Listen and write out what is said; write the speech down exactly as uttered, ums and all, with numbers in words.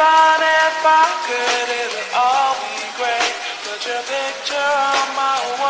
Even if I could, it would all be great. Put your picture on my